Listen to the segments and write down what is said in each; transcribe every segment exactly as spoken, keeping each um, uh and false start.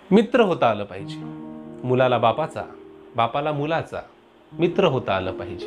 मित्र होता आलं पाहिजे. मुलाला बापाचा, बापाला मुलाचा मित्र होता आलं पाहिजे.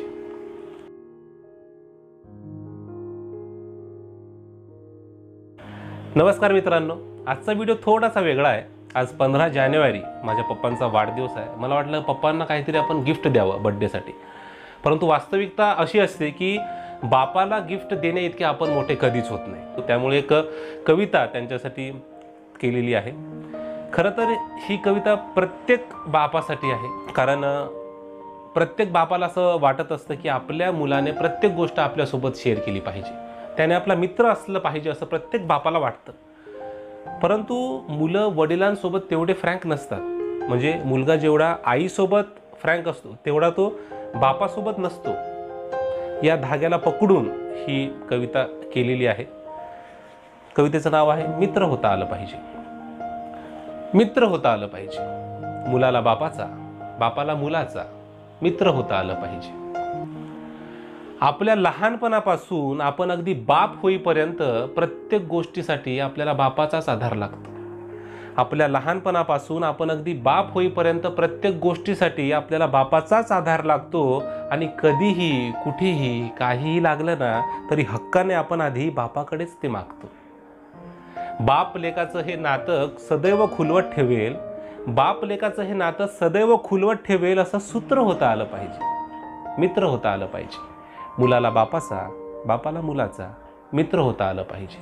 नमस्कार मित्रांनो, आजचा व्हिडिओ थोडासा वेगळा आहे. आज पंधरा जानेवारी माझ्या पप्पांचा वाढदिवस आहे. मला वाटलं पप्पांना काहीतरी आपण गिफ्ट द्यावं बर्थडेसाठी. परंतु वास्तविकता अशी असते की बापाला गिफ्ट देणे इतके आपण मोठे कधीच होत नाही. त्यामुळे एक कविता त्यांच्यासाठी केलेली आहे. खरं तर ही कविता प्रत्येक बापासाठी आहे, कारण प्रत्येक बापाला असं वाटत असतं की आपल्या मुलाने प्रत्येक गोष्ट आपल्यासोबत शेअर केली पाहिजे, त्याने आपला मित्र असलं पाहिजे असं प्रत्येक बापाला वाटतं. परंतु मुलं वडिलांसोबत तेवढे फ्रँक नसतात. म्हणजे मुलगा जेवढा आईसोबत फ्रँक असतो तेवढा तो बापासोबत नसतो. या धाग्याला पकडून ही कविता केलेली आहे. कवितेचं नाव आहे मित्र होता आलं पाहिजे. मित्र होता आलं पाहिजे. मुलाला बापाचा, बापाला मुलाचा मित्र होता आलं पाहिजे. आपल्या लहानपणापासून आपण अगदी बाप होईपर्यंत प्रत्येक गोष्टीसाठी आपल्याला बापाचाच आधार लागतो. आपल्या लहानपणापासून आपण अगदी बाप होईपर्यंत प्रत्येक गोष्टीसाठी आपल्याला बापाचाच आधार लागतो. आणि कधीही कुठेही काहीही लागलं ना तरी हक्काने आपण आधी बापाकडेच ते मागतो. बाप लेकाचं हे नातं सदैव खुलवत ठेवेल, बाप लेकाचं हे नातं सदैव खुलवत ठेवेल असं सूत्र होता आलं पाहिजे. मित्र होता आलं पाहिजे. मुलाला बापाचा, बापाला मुलाचा मित्र होता आलं पाहिजे.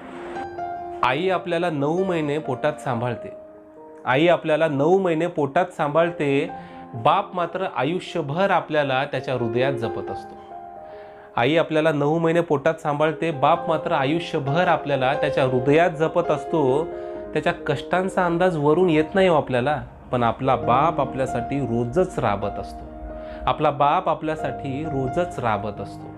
आई आपल्याला नऊ महिने पोटात सांभाळते. आई आपल्याला नऊ महिने पोटात सांभाळते. बाप मात्र आयुष्यभर आपल्याला त्याच्या हृदयात जपत असतो. आई आपल्याला नऊ महिने पोटात सांभाळते. बाप मात्र आयुष्यभर आपल्याला त्याच्या हृदयात जपत असतो. त्याच्या कष्टांचा अंदाज वरून येत नाही हो आपल्याला, पण आपला बाप आपल्यासाठी रोजच राबत असतो. आपला बाप आपल्यासाठी रोजच राबत असतो.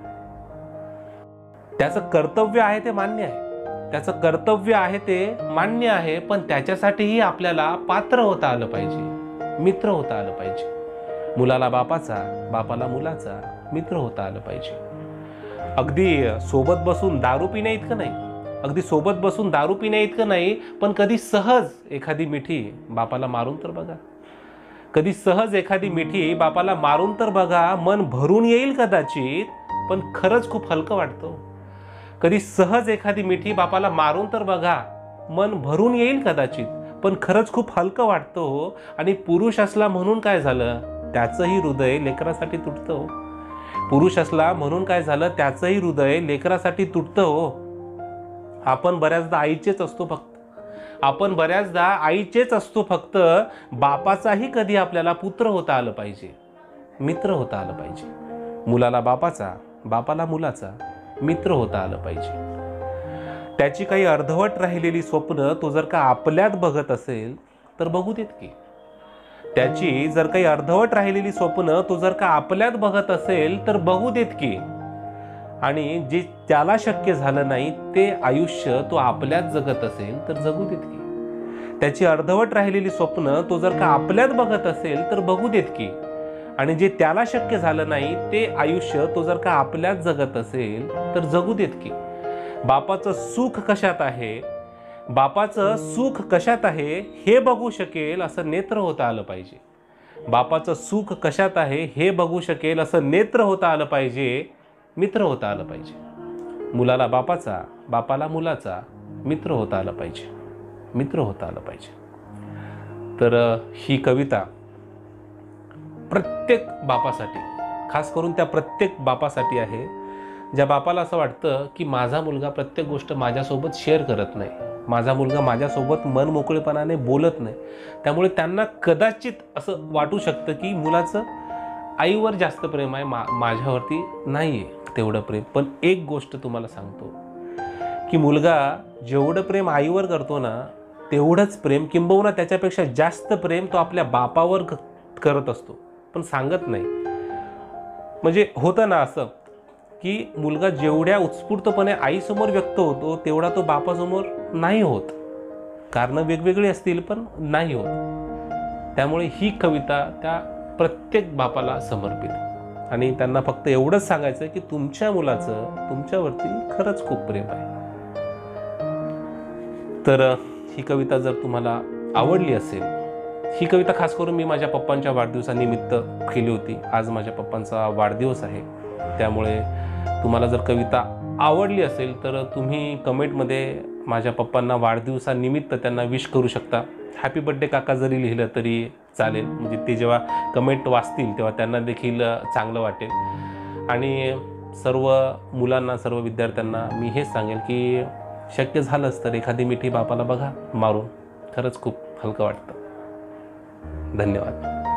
त्याचं कर्तव्य आहे ते मान्य आहे. त्याचं कर्तव्य आहे ते मान्य आहे, पण त्याच्यासाठीही आपल्याला पात्र होता आलं पाहिजे, मित्र होता आलं पाहिजे. मुलाला बापाचा, बापाला मुलाचा मित्र होता आलं पाहिजे. अगदी सोबत बसून दारू पिण्या इतकं नाही, अगदी सोबत बसून दारू पिण्या इतकं नाही, पण कधी सहज एखादी मिठी बापाला मारून तर बघा. कधी सहज एखादी मिठी बापाला मारून तर बघा. मन भरून येईल कदाचित, पण खरंच खूप हलकं वाटतं. कधी सहज एखादी मिठी बापाला मारून तर बघा. मन भरून येईल कदाचित, पण खरंच खूप हलकं वाटतं. आणि पुरुष असला म्हणून काय झालं, त्याचंही हृदय लेकरासाठी तुटतं. पुरुष असला म्हणून काय झालं, त्याचंही हृदय लेकरासाठी तुटतं हो. आपण बऱ्याचदा आईचेच असतो फक्त. आपण बऱ्याचदा आईचेच असतो फक्त. बापाचाही कधी आपल्याला पुत्र होता आलं पाहिजे, मित्र होता आलं पाहिजे. मुलाला बापाचा, बापाला मुलाचा मित्र होता आलं पाहिजे. त्याची काही अर्धवट राहिलेली स्वप्न तो जर का आपल्यात बघत असेल तर बघू देत की. त्याची जर काही अर्धवट राहिलेली स्वप्न तो जर का आपल्यात बघत असेल तर बघू देत की. आणि जे त्याला शक्य झालं नाही ते आयुष्य तो आपल्यात जगत असेल तर जगू देत की. त्याची अर्धवट राहिलेली स्वप्न तो जर का आपल्यात बघत असेल तर बघू देत की. आणि जे त्याला शक्य झालं नाही ते आयुष्य तो जर का आपल्यात जगत असेल तर जगू देत की. बापाचं सुख कशात आहे, बापाचं सुख कशात आहे हे बघू शकेल असं नेत्र होता आलं पाहिजे. बापाचं सुख कशात आहे हे बघू शकेल असं नेत्र होता आलं पाहिजे, मित्र होता आलं पाहिजे. मुलाला बापाचा, बापाला मुलाचा मित्र होता आलं पाहिजे, मित्र होता आलं पाहिजे. तर ही कविता प्रत्येक बापासाठी, खास करून त्या प्रत्येक बापासाठी आहे ज्या बापाला असं वाटतं की माझा मुलगा प्रत्येक गोष्ट माझ्यासोबत शेअर करत नाही, माझा मुलगा माझ्यासोबत मन मोकळेपणाने बोलत नाही. त्यामुळे त्यांना कदाचित असं वाटू शकतं की मुलाचं आईवर जास्त प्रेम आहे, मा माझ्यावरती नाही आहे तेवढं प्रेम. पण एक गोष्ट तुम्हाला सांगतो की मुलगा जेवढं प्रेम आईवर करतो ना तेवढंच प्रेम, किंबहुना त्याच्यापेक्षा जास्त प्रेम तो आपल्या बापावर करत असतो, पण सांगत नाही. म्हणजे होतं ना असं की मुलगा जेवढ्या उत्स्फूर्तपणे आईसमोर व्यक्त होतो तेवढा तो बापासमोर नाही होत. कारणं वेगवेगळी असतील पण नाही होत. त्यामुळे ही कविता त्या प्रत्येक बापाला समर्पित. आणि त्यांना फक्त एवढंच सांगायचं की तुमच्या मुलाचं तुमच्यावरती खरंच खूप प्रेम आहे. तर ही कविता जर तुम्हाला आवडली असेल ही कविता खास करून मी माझ्या पप्पांच्या वाढदिवसानिमित्त केली होती. आज माझ्या पप्पांचा वाढदिवस आहे, त्यामुळे तुम्हाला जर कविता आवडली असेल तर तुम्ही कमेंटमध्ये माझ्या पप्पांना वाढदिवसानिमित्त त्यांना विश करू शकता. हॅपी बड्डे काका जरी लिहिलं तरी चालेल, म्हणजे ते जेव्हा कमेंट वाचतील तेव्हा त्यांना देखील चांगलं वाटेल. आणि सर्व मुलांना, सर्व विद्यार्थ्यांना मी हेच सांगेल की शक्य झालंच तर एखादी मिठी बापाला बघा मारून, खरंच खूप हलकं वाटतं. धन्यवाद.